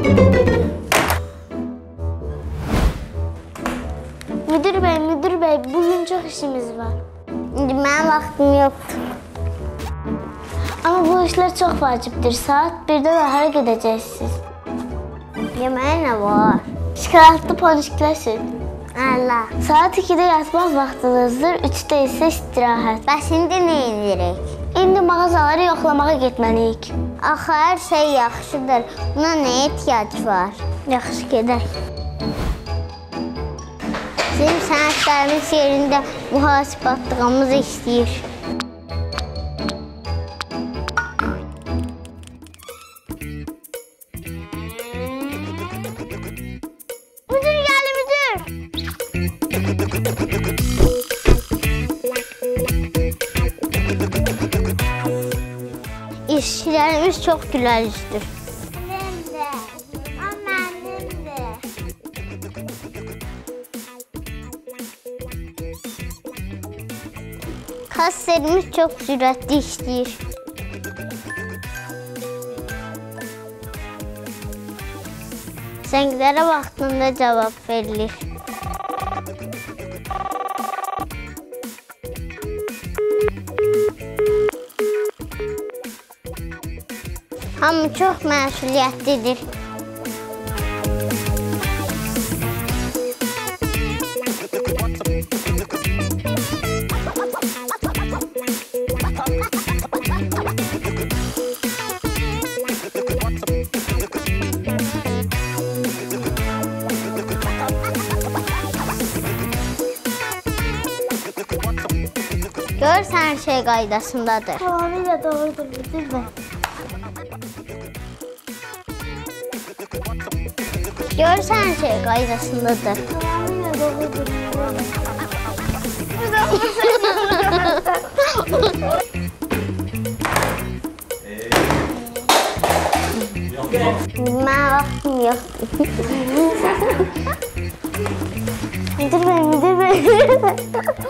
Müdür bey, bugün çok işimiz var. Benim vaxtım yoxdur. Ama bu işler çok vaciptir. Saat 1'de de hara gedəcəksiniz? Yeməyə nə var? Şokoladlı ponçiklər süt. Allah. Saat 2'de yatmaq vaxtınızdır, 3'də isə istirahət. Bəs indi nə edirik? İndi mağazaları yoxlamağa getməliyik. Axı, hər şey yaxşıdır. Buna nə ehtiyac var? Yaxşı, gedək. Bizim sənətlərimiz yerində mühasibatlığımız istəyir. Müdür geldi, müdür. İşçilərimiz çox gülərüzdür. Mənim də. Mənim də. Kasserimiz çox sürətli işləyir. Zənglərə vaxtında cavab verilir. Hamı çox məsuliyyətlidir. Görürsən, hər şey qaydasındadır. Tamamilə doğrudur, müdür bey. Görürsən, hər şey qaydasındadır. Tamamilə doğrudur, müdür bey. Mən vaxtım yoxdur. Müdür bey.